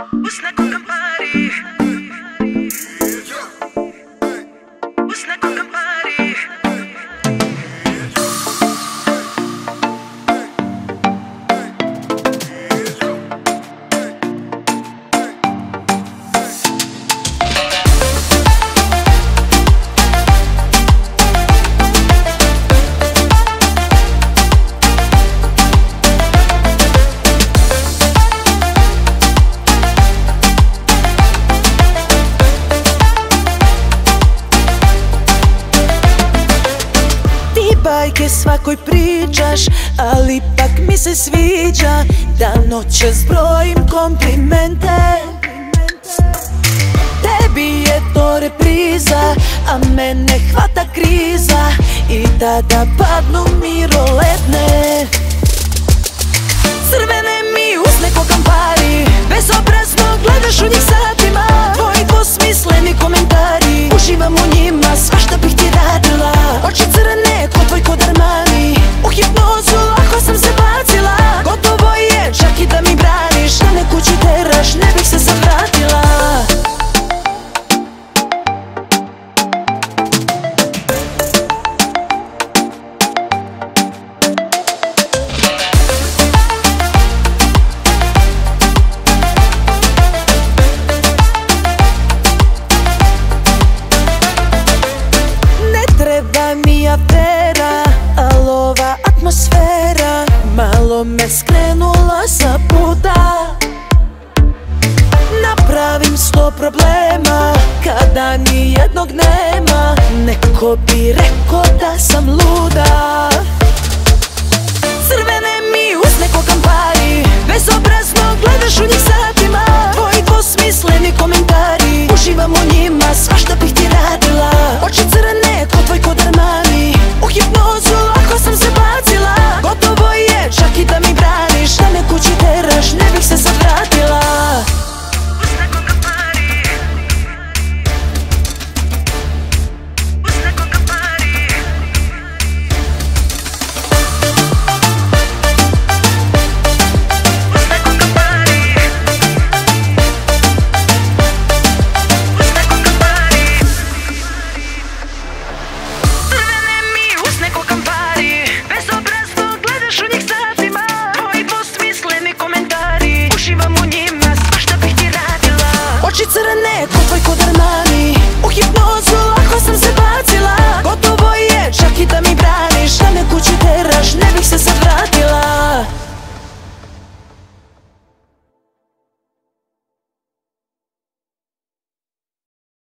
Usna con Campari. Usna con Campari. Bajke svakoj pričaš, ali ipak mi se sviđa da noćas brojim komplimente. Tebi je to repriza, a mene hvata kriza i tada padnu mi roletne. Crvene mi usne ko Campari, bezobrazno gledaš u njih satima. Tvoji dvosmisleni komentari, uživam u njima, svašta bih ti radila. Oči crne ko tvoj kod Armani, u hipnozu lako sam se bacila. Gotovo je čak i da mi braniš, da me kući teraš, ne bih se sad vratila. Treba mi afera, al ova atmosfera malo me skrenula sa puta. Napravim 100 problema kada ni jednog nema. Neko bi rekao da sam luda. Crvene mi usne ko Campari, bezobrazno gledaš u njih satima. Tvoji dvosmisleni komentari, uživam u njima, svašta bih ti radila. Oči crne ko tvoj kod Armani, u hipnozu lako sam se bacila. Gotovo je čak i da mi braniš, da me kući teraš, ne bih se sad vratila. Usna con Campari. Usna con Campari. Usna con Campari. Usna con Campari. Crvene mi usne ko Campari, bezobrazno gledaš u njih satima. Tvoji dvosmisleni komentari, uživam u njima, svašta bih ti radila. Oči crne ko tvoj kod Armani, u hipnozu lako sam se bacila. Gotovo je čak i da mi braniš, da me kući teraš, ne bih se sad vratila.